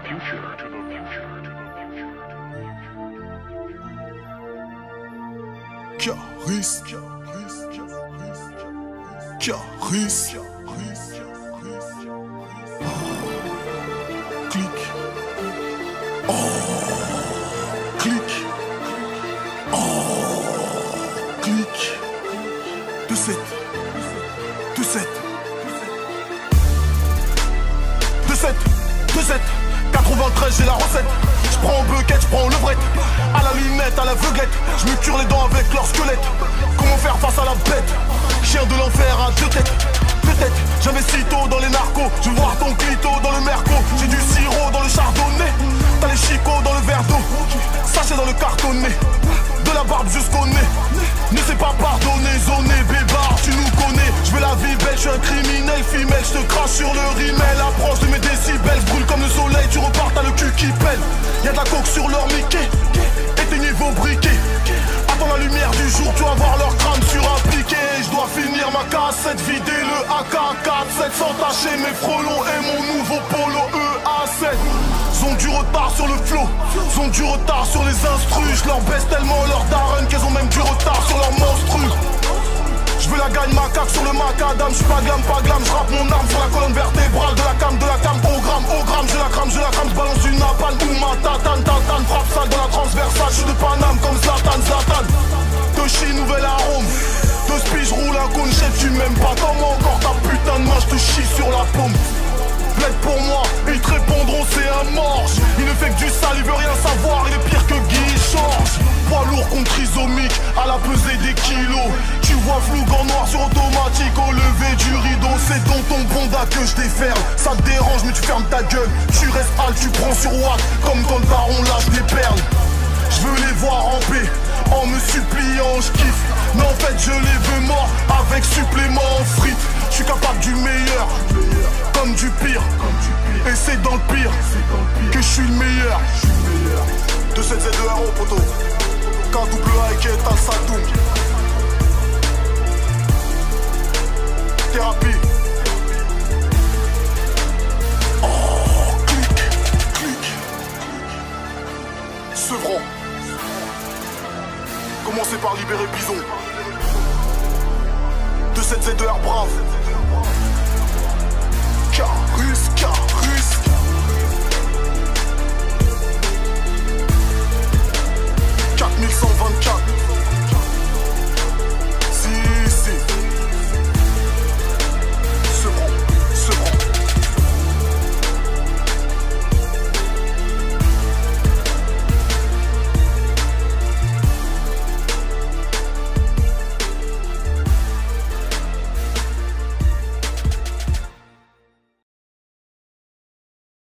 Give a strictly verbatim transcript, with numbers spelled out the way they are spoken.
future, to the future, to the future, to the future. Caris, Caris, clic, oh, clic, oh, clic, deux sept, deux sept, deux sept, deux sept, quatre-vingt-treize j'ai la recette. J'prends au bucket, j'prends au levrette, à la lunette, à l'aveuglette. J'me cure les dents avec leur squelette. Comment faire face à la bête? Chien de l'enfer à deux têtes. Peut-être j'investis tôt dans les narcos. Je veux voir ton clito dans le merco. J'ai du sirop dans le chardonnay. T'as les chicots dans le verre d'eau. Sachet dans le cartonné. De la barbe jusqu'au nez. Ne sais pas pardonner, zoné, bébard, tu nous connais. Je veux la vie belle, je suis un criminel, femelle. Je te crache sur le rimel. Approche de mes décibels, je brûle comme le soleil. Tu repars, t'as le cul qui pèle. Y'a de la coke sur leur Mickey. Éteignez vos briquets. Attends la lumière du jour, tu vas voir leur crâne surappliqué. Je dois finir ma cassette, vider le A K quarante-sept sans tâcher mes frelons et mon nouveau polo E A sept. Ils ont du retard sur le flow, ils ont du retard sur les instrus. Je leur baisse tellement leur daronne qu'elles ont même du retard sur leur monstru. Je veux la gagne macaque sur le macadam, je suis pas glam, pas glam, je rappe mon arme sur la colonne vertébrale de la cam, de la cam, au gramme, au gramme, je la crame, je la crame, je balance une napalm ou ma tatane, tatane, frappe sale dans la transversale, je suis de Paname comme Zlatan, Zlatan. De chi, nouvel arôme, de spi, je roule un cône, chef, tu m'aimes pas, comment encore ta putain de main, je te chie sur la paume. Plaide pour moi, ils te répondront c'est un morse. Il ne fait que du sale, il veut rien savoir, il est pire que Guy Georges. Poids lourd contre isomique, à la pesée des kilos. Tu vois flou en noir sur automatique au lever du rideau. C'est dans ton bonda que je déferle. Ça te dérange mais tu fermes ta gueule. Tu restes hal, tu prends sur watt. Comme quand le baron lâche des perles. Je veux les voir en paix, en me suppliant je kiffe. Mais en fait je les veux morts, avec supplément en frites. Je suis capable du meilleur, comme du pire. Et c'est dans le pire que je suis le meilleur. deux sept Z deux R O poto, K W A I K Tal Sadoum. Thérapie. Oh, clic, clic. Sevron. Commencez par libérer Bison. deux sept Z deux R Brave.